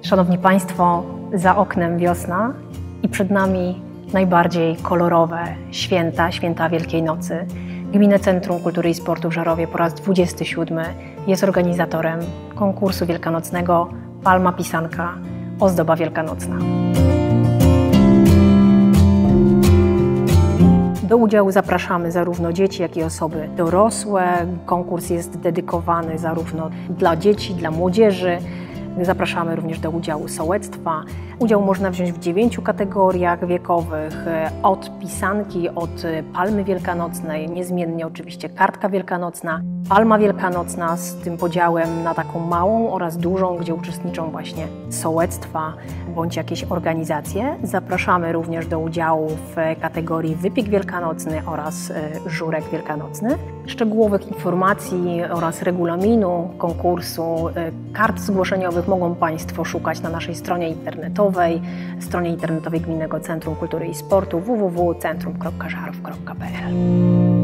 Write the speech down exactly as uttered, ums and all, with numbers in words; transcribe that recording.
Szanowni Państwo, za oknem wiosna i przed nami najbardziej kolorowe święta, święta Wielkiej Nocy. Gminne Centrum Kultury i Sportu w Żarowie po raz dwudziesty siódmy jest organizatorem konkursu wielkanocnego Palma Pisanka – Ozdoba Wielkanocna. Do udziału zapraszamy zarówno dzieci, jak i osoby dorosłe. Konkurs jest dedykowany zarówno dla dzieci, dla młodzieży. Zapraszamy również do udziału sołectwa. Udział można wziąć w dziewięciu kategoriach wiekowych, od pisanki, od palmy wielkanocnej, niezmiennie oczywiście kartka wielkanocna, palma wielkanocna z tym podziałem na taką małą oraz dużą, gdzie uczestniczą właśnie sołectwa bądź jakieś organizacje. Zapraszamy również do udziału w kategorii wypiek wielkanocny oraz żurek wielkanocny. Szczegółowych informacji oraz regulaminu konkursu, kart zgłoszeniowych mogą Państwo szukać na naszej stronie internetowej, stronie internetowej Gminnego Centrum Kultury i Sportu w w w kropka centrum kropka żarów kropka p l.